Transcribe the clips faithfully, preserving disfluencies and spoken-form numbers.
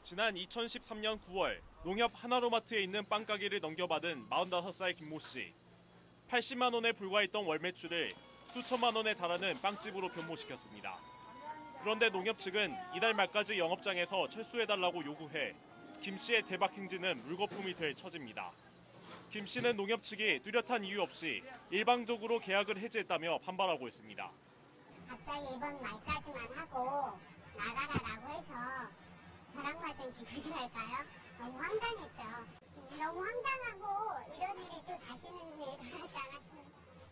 지난 이천십삼 년 구월 농협 하나로마트에 있는 빵가게를 넘겨받은 마흔다섯 살 김모 씨. 팔십만 원에 불과했던 월 매출을 수천만 원에 달하는 빵집으로 변모시켰습니다. 그런데 농협 측은 이달 말까지 영업장에서 철수해달라고 요구해 김 씨의 대박 행진은 물거품이 될 처지입니다. 김 씨는 농협 측이 뚜렷한 이유 없이 일방적으로 계약을 해지했다며 반발하고 있습니다. 갑자기 이번 말까지만 하고 나가라라고 해서 벼랑 맞은 기분이랄까요? 너무 황당했죠. 너무 황당하고 이런 일이 또 다시는 일어나지 않았습니다.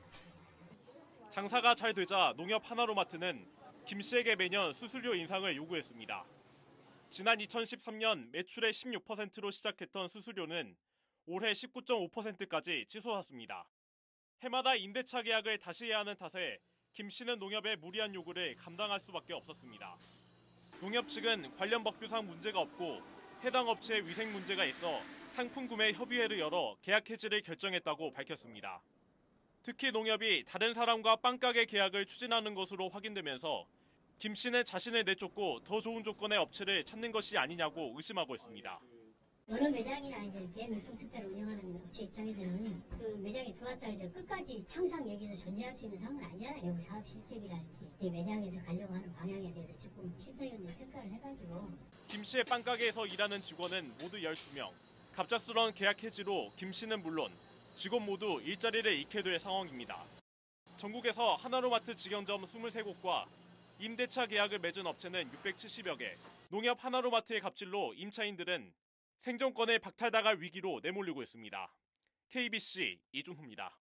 장사가 잘 되자 농협 하나로마트는 김 씨에게 매년 수수료 인상을 요구했습니다. 지난 이천십삼 년 매출의 십육 퍼센트로 시작했던 수수료는 올해 십구 점 오 퍼센트까지 치솟았습니다. 해마다 임대차 계약을 다시 해야 하는 탓에 김 씨는 농협의 무리한 요구를 감당할 수밖에 없었습니다. 농협 측은 관련 법규상 문제가 없고 해당 업체의 위생 문제가 있어 상품 구매 협의회를 열어 계약 해지를 결정했다고 밝혔습니다. 특히 농협이 다른 사람과 빵가게 계약을 추진하는 것으로 확인되면서 김 씨는 자신을 내쫓고 더 좋은 조건의 업체를 찾는 것이 아니냐고 의심하고 있습니다. 여러 매장이나 이제 대노총센터를 운영하는 업체 입장에서는 그 매장에 들어왔다 해서 끝까지 항상 여기서 존재할 수 있는 상황은 아니잖아요. 여기 사업 실적이랄지 이 매장에서 가려고 하는 방향에 대해서 조금 심사위원들 평가를 해가지고. 김 씨의 빵가게에서 일하는 직원은 모두 열두 명. 갑작스러운 계약 해지로 김 씨는 물론 직원 모두 일자리를 잃게 될 상황입니다. 전국에서 하나로마트 직영점 이십삼 곳과 임대차 계약을 맺은 업체는 육백칠십여 개. 농협 하나로마트의 갑질로 임차인들은 생존권을 박탈당할 위기로 내몰리고 있습니다. 케이비씨 이준호입니다.